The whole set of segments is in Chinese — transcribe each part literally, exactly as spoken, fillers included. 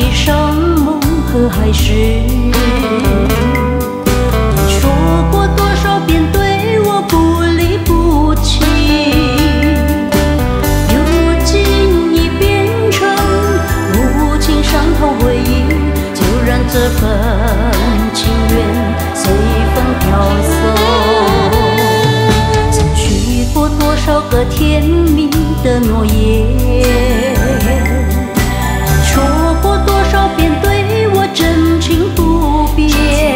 地上梦和海誓。你说过多少遍对我不离不弃，如今已变成无情伤痛回忆，就让这份情缘随风飘送。曾许过多少个甜蜜的诺言，说过多少遍对我真情不变，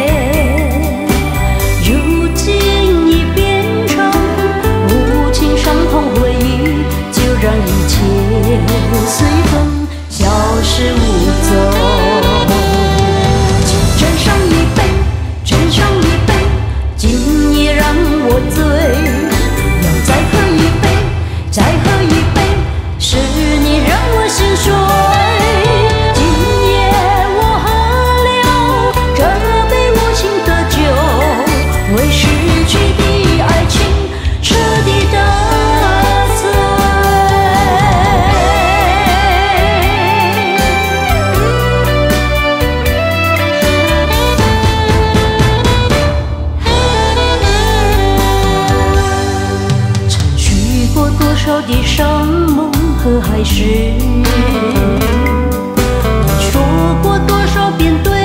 如今已变成无情伤痛回忆，就让一切随风消失无踪。请斟上一杯，斟上一杯，今夜让我醉，要再喝一杯，再喝一杯，是你让我心碎。今夜我喝了这杯无情的酒，为失去的爱情彻底的碎。曾许过多少地上梦和海誓，说过多少遍对